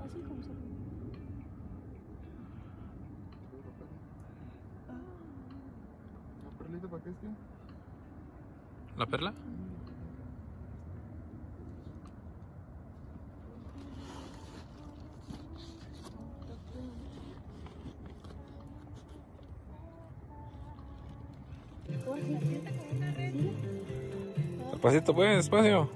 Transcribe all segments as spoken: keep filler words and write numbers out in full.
Así como se... ¿La perlita para qué es que? ¿La perla? Despacito pues, despacio.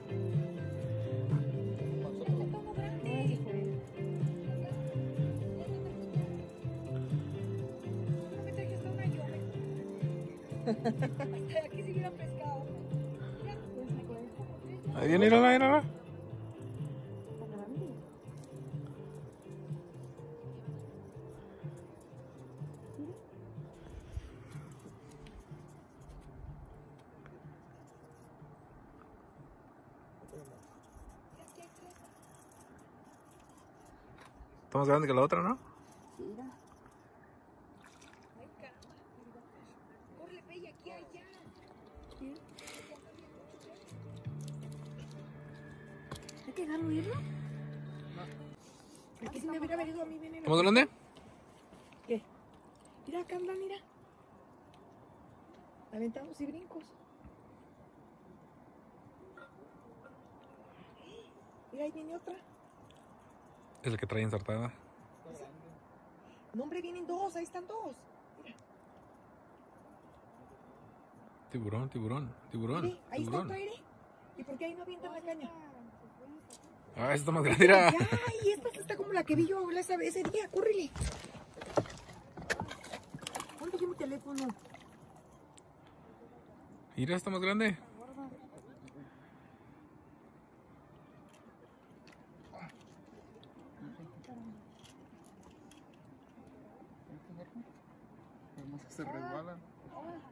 Aquí sí hubiera pescado. Ahí viene, mírala, mírala. Está más grande que la otra, ¿no? Sí, mira. Ay, caramba. Corre, ve, aquí, allá. ¿Sí? ¿Hay que dejarlo irlo? No. Aquí si me hubiera venido a mí, viene. ¿Está más grande? ¿Qué? Mira, Carla, mira. Aventamos y brincos. Mira, ahí viene otra. Es la que trae ensartada. No, hombre, vienen dos, ahí están dos. Mira. Tiburón, tiburón, tiburón. Mire, ahí tiburón. está otra, mire. ¿Y por qué ahí no avientan la caña? Ah, esa está más grande, mira. Ya, y esta está como la que vi yo ese, ese día, córrele. ¿Dónde dejé mi teléfono? Mira, está más grande. Vamos a se resbalan.